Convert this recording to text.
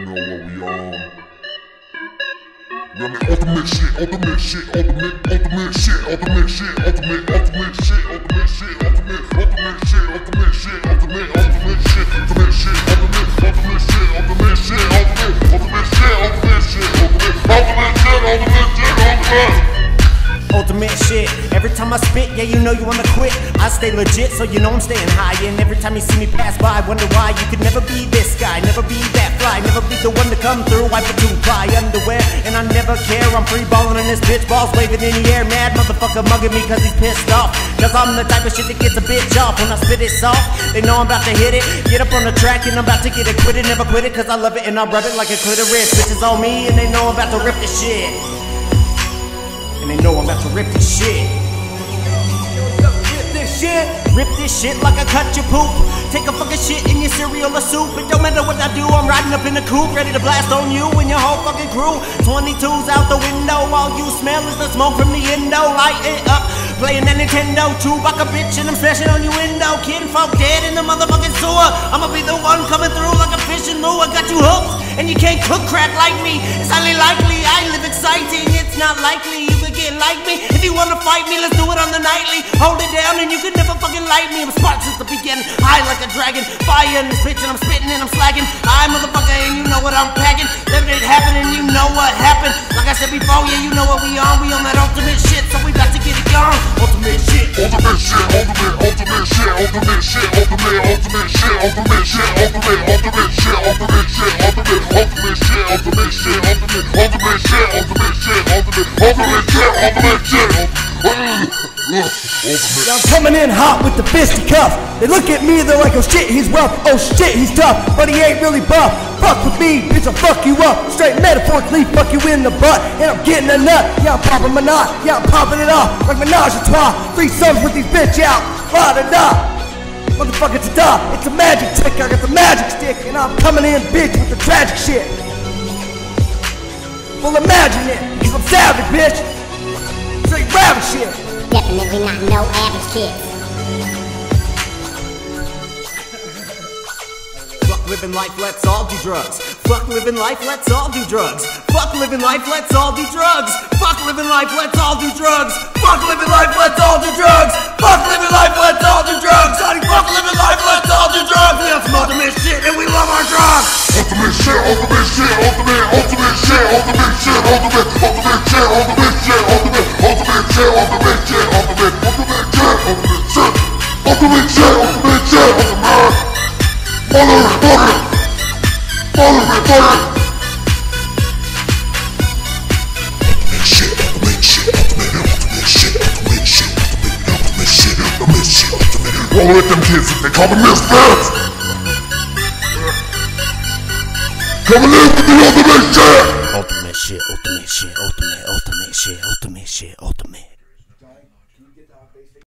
you know what we on. We on the ultimate shit, ultimate shit, ultimate shit, ultimate shit, ultimate shit, ultimate shit, ultimate shit, ultimate shit, ultimate shit, ultimate shit, ultimate shit, ultimate shit, ultimate shit, ultimate shit, ultimate shit, ultimate shit, ultimate shit. Every time I spit, yeah, you know you wanna quit. I stay legit, so you know I'm staying high. And every time you see me pass by, wonder why you could never be this guy, never be that fly, never be the one to come through. Wipe it to fly underwear, and I never care. I'm free balling in this bitch, balls waving in the air. Mad motherfucker mugging me cause he's pissed off. Cause I'm the type of shit that gets a bitch off. When I spit it soft, they know I'm about to hit it. Get up on the track and I'm about to get it quitted. Never quit it cause I love it and I rub it like a clitoris. Bitches on me and they know I'm about to rip this shit. And they know I'm about to rip this shit. Rip this shit like I cut your poop. Take a fucking shit in your cereal or soup. It don't matter what I do, I'm riding up in the coupe, ready to blast on you and your whole fucking crew. 22's out the window, all you smell is the smoke from the endo. Light it up, playing that Nintendo. Chewbacca bitch and I'm smashing on your window. Kid folk dead in the motherfucking sewer. I'ma be the one coming through like a fish in lure. I got you hooked and you can't cook crack like me. It's highly likely I live exciting. It's not likely you could get like me. If you wanna fight me, let's do it on the nightly. Hold it down and you could never fucking light me. I'm smart since the beginning, high like a dragon. Fire in this bitch and I'm spitting and I'm slacking. I motherfucker and you know what I'm packing. Let it happen and you know what happened. Like I said before, yeah, you know what we on. We on that ultimate shit, so we about to get it gone. Ultimate shit, ultimate shit, ultimate shit, ultimate shit, ultimate shit, ultimate shit, ultimate shit, ultimate shit, ultimate shit, ultimate shit, ultimate shit, ultimate shit, ultimate shit, ultimate shit, I'm coming in hot with the fisticuffs. They look at me, they're like, oh shit, he's rough, oh shit, he's tough, but he ain't really buff. Fuck with me, bitch, I'll fuck you up. Straight metaphorically, fuck you in the butt. And I'm getting a nut, yeah, I'm popping my knot. Yeah, I'm popping it off, like menage a trois. 3 sons with these bitch out, la-da-da. Motherfucker, it's a da, it's a magic trick. I got the magic stick, and I'm coming in, bitch, with the tragic shit. Well, imagine it, cause I'm savage, bitch. Straight rabbit shit. Definitely not no average kid. Fuck living life, let's all do drugs. Fuck living life, let's all do drugs. Fuck living life, let's all do drugs. Fuck living life, let's all do drugs. Fuck living life, let's all do drugs. Fuck living life, let's all do drugs. Honey, fuck living life, let's all do drugs. We have some ultimate shit and we love our drugs. Ultimate shit, ultimate shit, ultimate shit, ultimate shit, ultimate shit, ultimate shit, ultimate shit, ultimate shit, ultimate shit, ultimate shit, ultimate shit, ultimate shit, motherfucker. Roll with them kids, they call me misfits. Coming in with the ultimate shit. Ultimate shit, ultimate shit, ultimate shit, ultimate.